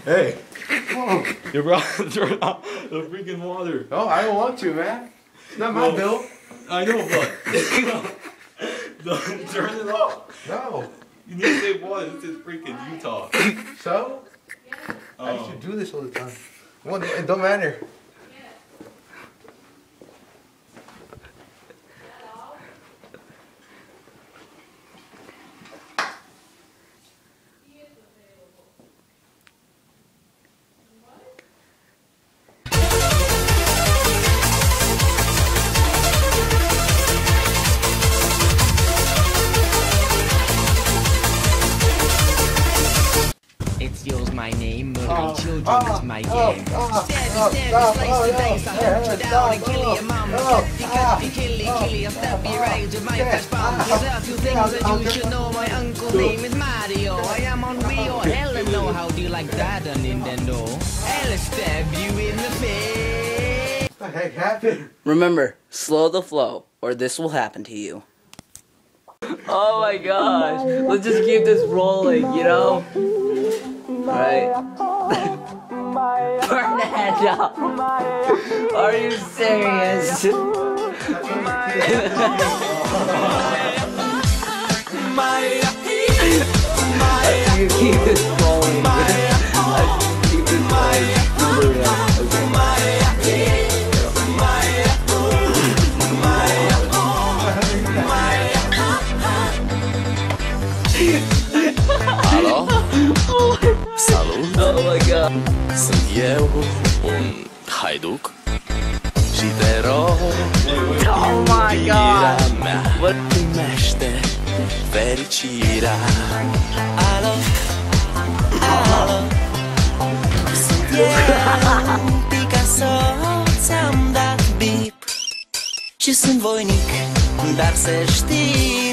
Hey. Oh. You're about to turn off the freaking water. No, I don't want to, man. It's not my bill. I know, but turn it off. No. You need to save water. This is freaking Utah. So? I used to do this all the time. Well, it don't matter. It's yours, my name, murdering children is my game. Stab you, slice the dice, I hunt you down and kill your mom. Cut you, kill you, stab you right with my fast bomb. There's a few things that you should know, my uncle's name is Mario. I am on Rio, hell no, how do you like that on Nintendo? I'll stab you in the face. What the heck happened? Remember, slow the flow, or this will happen to you. Oh my gosh. Let's just keep this rolling, you know? Right? Fernando! Are you serious? You keep this rolling. Keep this rolling. Alo? Salut! Oh my god! Sunt eu, un haiduc și te rog, Oh my god! mea, primește fericirea. Alo? Alo? Sunt eu, Picasso, ți-am dat bip și sunt voinic, dar să știi